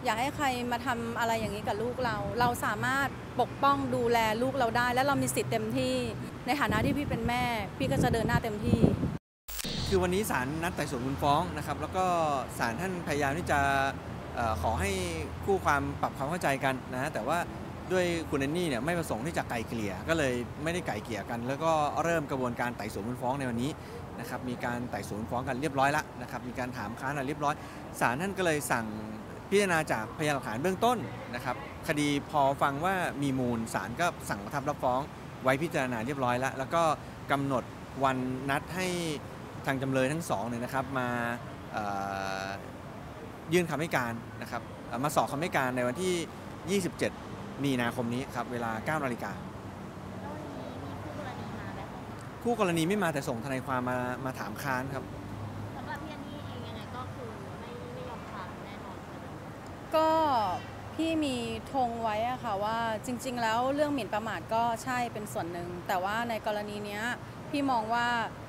อยากให้ใครมาทำอะไรอย่างนี้กับลูกเราสามารถปกป้องดูแลลูกเราได้และเรามีสิทธิ์เต็มที่ในฐานะที่พี่เป็นแม่พี่ก็จะเดินหน้าเต็มที่คือวันนี้ศาลนัดไต่สวนมูลฟ้องนะครับแล้วก็ศาลท่านพยายามที่จะขอให้คู่ความปรับความเข้าใจกันนะแต่ว่าด้วยคุณแอนนี่เนี่ยไม่ประสงค์ที่จะไกล่เกลี่ยก็เลยไม่ได้ไกล่เกลี่ยกันแล้วก็เริ่มกระบวนการไต่สวนมูลฟ้องในวันนี้นะครับมีการไต่สวนมูลฟ้องกันเรียบร้อยแล้วนะครับมีการถามค้านอะไรเรียบร้อยศาลท่านก็เลยสั่งพิจารณาจากพยานหลักฐานเบื้องต้นนะครับคดีพอฟังว่ามีมูลศาลก็สั่งประทับรับฟ้องไว้พิจารณาเรียบร้อยแล้วก็กำหนดวันนัดให้ทางจำเลยทั้งสองเนี่ยนะครับมายื่นคำให้การนะครับมาสอบคำให้การในวันที่ 27 มีนาคมนี้ครับเวลา 9 นาฬิกาแล้ววันนี้มีคู่กรณีมาไหมคะคู่กรณีไม่มาแต่ส่งทนายความมาถามค้านครับสำหรับพี่อันนี้เองยังไงก็คือไม่ยอมความแน่นอนใช่ไหมก็พี่มีธงไว้อะค่ะว่าจริงๆแล้วเรื่องหมิ่นประมาทก็ใช่เป็นส่วนหนึ่งแต่ว่าในกรณีนี้พี่มองว่า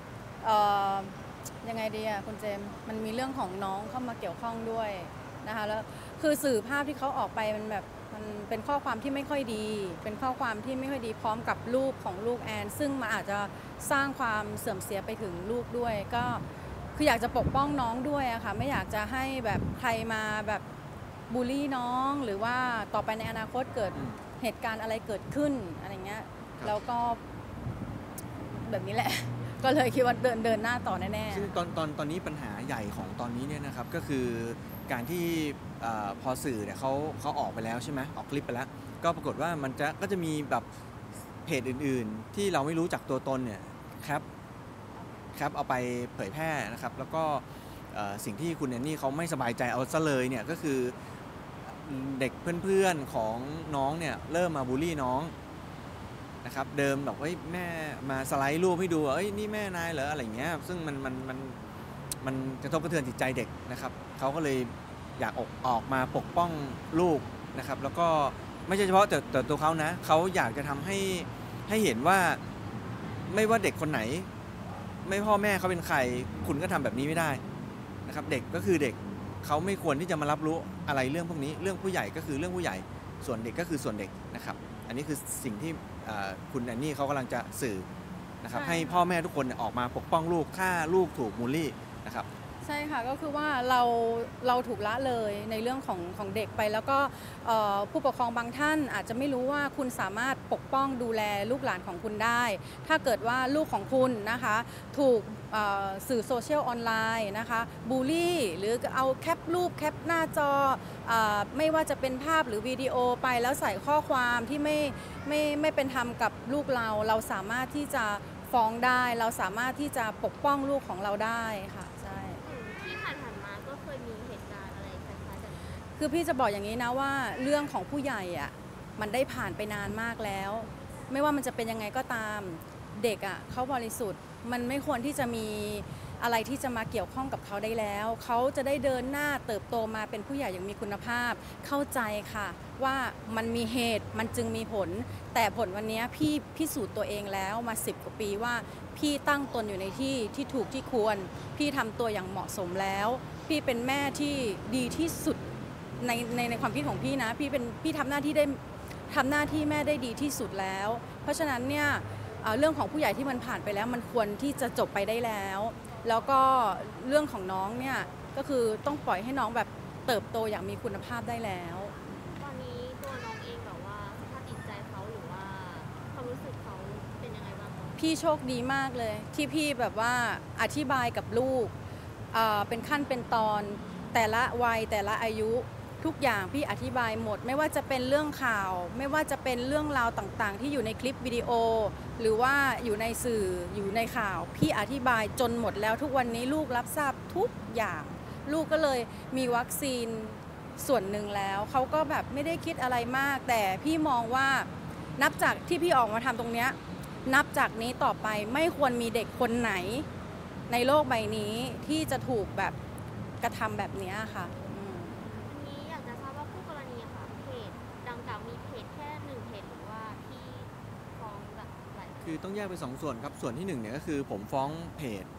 ยังไงดีอะคุณเจมมันมีเรื่องของน้องเข้ามาเกี่ยวข้องด้วยนะคะแล้วคือสื่อภาพที่เขาออกไปมันแบบมันเป็นข้อความที่ไม่ค่อยดีเป็นข้อความที่ไม่ค่อยดีพร้อมกับรูปของลูกแอนซึ่งมันอาจจะสร้างความเสื่อมเสียไปถึงลูกด้วยก็คืออยากจะปกป้องน้องด้วยอะค่ะไม่อยากจะให้แบบใครมาแบบบูลลี่น้องหรือว่าต่อไปในอนาคตเกิดเหตุการณ์อะไรเกิดขึ้นอะไรเงี้ยแล้วก็แบบนี้แหละก็เลยคิดว่าเดินหน้าต่อแน่ๆซึ่งตอนนี้ปัญหาใหญ่ของตอนนี้เนี่ยนะครับก็คือการที่พอสื่อเนี่ยเขาออกไปแล้วใช่ไหมออกคลิปไปแล้วก็ปรากฏว่ามันก็จะมีแบบเพจอื่นๆที่เราไม่รู้จักตัวตนเนี่ยแคปเอาไปเผยแพร่นะครับแล้วก็สิ่งที่คุณแอนนี่เขาไม่สบายใจเอาซะเลยเนี่ยก็คือเด็กเพื่อนๆของน้องเนี่ยเริ่มมาบูลลี่น้องนะครับเดิมแบบแม่มาสไลด์รูปให้ดูนี่แม่นายเหรออะไรเงี้ยซึ่งมันกระทบกระเทือนจิตใจเด็กนะครับเขาก็เลยอยากออกมาปกป้องลูกนะครับแล้วก็ไม่ใช่เฉพาะแต่ตัวเขานะเขาอยากจะทำให้เห็นว่าไม่ว่าเด็กคนไหนไม่พ่อแม่เขาเป็นใครคุณก็ทำแบบนี้ไม่ได้นะครับเด็กก็คือเด็กเขาไม่ควรที่จะมารับรู้อะไรเรื่องพวกนี้เรื่องผู้ใหญ่ก็คือเรื่องผู้ใหญ่ส่วนเด็กก็คือส่วนเด็กนะครับอันนี้คือสิ่งที่คุณแอนนี่เขากำลังจะสื่อนะครับให้พ่อแม่ทุกคนออกมาปกป้องลูกถ้าลูกถูกบูลลี่นะครับใช่ค่ะก็คือว่าเราถูกละเลยในเรื่องของเด็กไปแล้วก็ผู้ปกครองบางท่านอาจจะไม่รู้ว่าคุณสามารถปกป้องดูแลลูกหลานของคุณได้ถ้าเกิดว่าลูกของคุณนะคะถูกสื่อโซเชียลออนไลน์นะคะบูลลี่หรือเอาแคปรูปแคปหน้าจอไม่ว่าจะเป็นภาพหรือวิดีโอไปแล้วใส่ข้อความที่ไม่เป็นธรรมกับลูกเราสามารถที่จะฟ้องได้เราสามารถที่จะปกป้องลูกของเราได้ค่ะใช่ที่ผ่านมาก็เคยมีเหตุการณ์อะไรคล้ายๆแบบนี้คือพี่จะบอกอย่างนี้นะว่าเรื่องของผู้ใหญ่อ่ะมันได้ผ่านไปนานมากแล้วไม่ว่ามันจะเป็นยังไงก็ตามเด็กอ่ะเขาบริสุทธิ์มันไม่ควรที่จะมีอะไรที่จะมาเกี่ยวข้องกับเขาได้แล้วเขาจะได้เดินหน้าเติบโตมาเป็นผู้ใหญ่อย่างมีคุณภาพเข้าใจค่ะว่ามันมีเหตุมันจึงมีผลแต่ผลวันนี้พี่พิสูจน์ตัวเองแล้วมา10 กว่าปีว่าพี่ตั้งตนอยู่ในที่ถูกที่ควรพี่ทำตัวอย่างเหมาะสมแล้วพี่เป็นแม่ที่ดีที่สุดในความคิดของพี่นะพี่ทำหน้าที่แม่ได้ดีที่สุดแล้วเพราะฉะนั้นเนี่ยเรื่องของผู้ใหญ่ที่มันผ่านไปแล้วมันควรที่จะจบไปได้แล้วแล้วก็เรื่องของน้องเนี่ยก็คือต้องปล่อยให้น้องแบบเติบโตอย่างมีคุณภาพได้แล้วตอนนี้ตัวน้องเองแบบว่าสภาพจิตใจเขาหรือว่าความรู้สึกเขาเป็นยังไงบ้างคะพี่โชคดีมากเลยที่พี่แบบว่าอธิบายกับลูกเป็นขั้นเป็นตอนแต่ละวัยแต่ละอายุทุกอย่างพี่อธิบายหมดไม่ว่าจะเป็นเรื่องข่าวไม่ว่าจะเป็นเรื่องราวต่างๆที่อยู่ในคลิปวิดีโอหรือว่าอยู่ในสื่ออยู่ในข่าวพี่อธิบายจนหมดแล้วทุกวันนี้ลูกรับทราบทุกอย่างลูกก็เลยมีวัคซีนส่วนหนึ่งแล้วเขาก็แบบไม่ได้คิดอะไรมากแต่พี่มองว่านับจากที่พี่ออกมาทำตรงเนี้ยนับจากนี้ต่อไปไม่ควรมีเด็กคนไหนในโลกใบนี้ที่จะถูกแบบกระทำแบบนี้ค่ะอันนี้อยากจะทราบว่าคู่กรณีค่ะเพจดังกล่าวมีเพจแค่1เพจหรือว่าที่ฟ้องแบบหลายคือต้องแยกเป็น2 ส่วนครับส่วนที่1เนี่ยก็คือผมฟ้องเพจ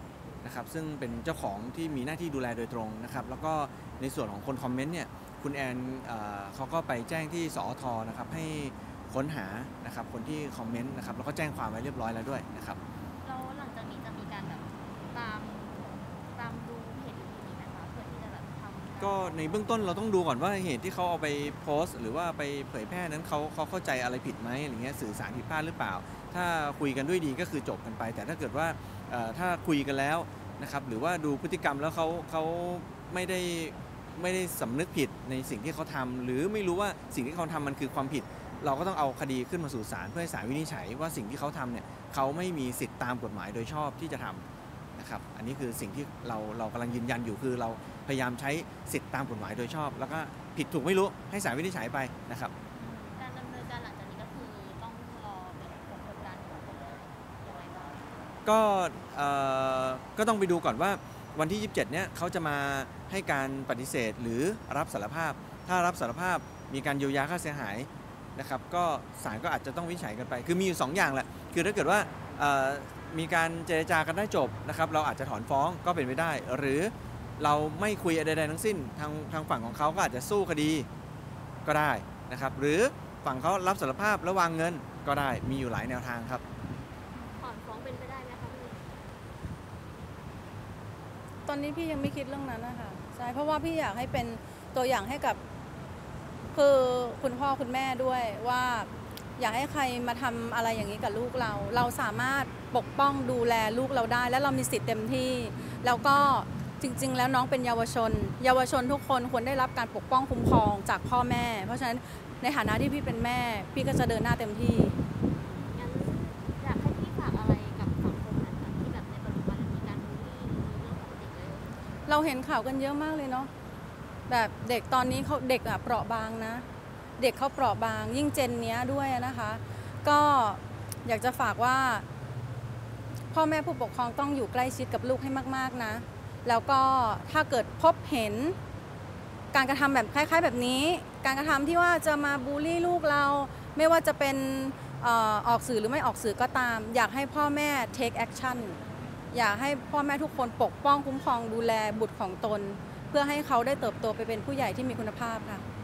นะครับซึ่งเป็นเจ้าของที่มีหน้าที่ดูแลโดยตรงนะครับแล้วก็ในส่วนของคนคอมเมนต์เนี่ยคุณแอนเขาก็ไปแจ้งที่สอทนะครับให้ค้นหานะครับคนที่คอมเมนต์นะครับแล้วก็แจ้งความไว้เรียบร้อยแล้วด้วยนะครับแล้วหลังจากนี้จะมีการแบบตามดูเพจอื่นๆอีกไหมคะเพื่อที่จะแบบทำก็ในเบื้องต้นเราต้องดูก่อนว่าเหตุที่เขาเอาไปโพสต์หรือว่าไปเผยแพร่นั้นเขาเข้าใจอะไรผิดไหมอะไรเงี้ยสื่อสารผิดพลาดหรือเปล่า ถ้าคุยกันด้วยดีก็คือจบกันไป แต่ถ้าเกิดว่าถ้าคุยกันแล้วนะครับหรือว่าดูพฤติกรรมแล้วเขาไม่ได้สำนึกผิดในสิ่งที่เขาทำหรือไม่รู้ว่าสิ่งที่เขาทำมันคือความผิด เราก็ต้องเอาคดีขึ้นมาสู่ศาลเพื่อให้ศาลวินิจฉัยว่าสิ่งที่เขาทำเนี่ยเขาไม่มีสิทธิตามกฎหมายโดยชอบที่จะทำนะครับอันนี้คือสิ่งที่เรากำลังยืนยันอยู่คือเราพยายามใช้สิทธิตามกฎหมายโดยชอบ แล้วก็ผิดถูกไม่รู้ให้ศาลวินิจฉัยไปนะครับการดำเนินการหลังจากนี้ก็คือต้องรอเป็นกระบวนการของกฎหมายยังไงบ้างก็ต้องไปดูก่อนว่าวันที่ 27 เนี่ยเขาจะมาให้การปฏิเสธหรือรับสารภาพ ถ้ารับสารภาพมีการเยียวยาค่าเสียหายนะครับก็ศาลก็อาจจะต้องวินิจฉัยกันไป คือมีอยู่2อย่างแหละคือถ้าเกิดว่ามีการเจรจากันได้จบนะครับเราอาจจะถอนฟ้องก็เป็นไปได้ หรือเราไม่คุยใดๆทั้งสิ้นทางฝั่งของเขาก็อาจจะสู้คดีก็ได้นะครับหรือฝั่งเขารับสารภาพแล้ววางเงินก็ได้มีอยู่หลายแนวทางครับถอนฟ้องเป็นไปได้ไหมคะพี่ตอนนี้พี่ยังไม่คิดเรื่องนั้นนะคะใช่เพราะว่าพี่อยากให้เป็นตัวอย่างให้กับคือคุณพ่อคุณแม่ด้วยว่าอยากให้ใครมาทำอะไรอย่างนี้กับลูกเราสามารถปกป้องดูแลลูกเราได้ และเรามีสิทธิ์เต็มที่ แล้วก็จริง ๆ แล้วน้องเป็นเยาวชนทุกคนควรได้รับการปกป้องคุ้มครองจากพ่อแม่ เพราะฉะนั้นในฐานะที่พี่เป็นแม่ พี่ก็จะเดินหน้าเต็มที่งั้นอยากให้พี่ฝากอะไรกับสังคมหน่อยค่ะที่แบบในปัจจุบันมีการบูลลี่เรื่องของเด็กเลยเราเห็นข่าวกันเยอะมากเลยเนาะแบบเด็กตอนนี้เขาเด็กอะเปราะบางนะ เด็กเขาเปราะบางยิ่งเจนเนี้ยด้วยนะคะ ก็อยากจะฝากว่าพ่อแม่ผู้ปกครองต้องอยู่ใกล้ชิดกับลูกให้มากๆนะแล้วก็ถ้าเกิดพบเห็นการกระทำแบบคล้ายๆแบบนี้ การกระทำที่ว่าจะมาบูลลี่ลูกเราไม่ว่าจะเป็นออกสื่อหรือไม่ออกสื่อก็ตาม อยากให้พ่อแม่ take action อยากให้พ่อแม่ทุกคนปกป้องคุ้มครองดูแลบุตรของตน เพื่อให้เขาได้เติบโตไปเป็นผู้ใหญ่ที่มีคุณภาพค่ะ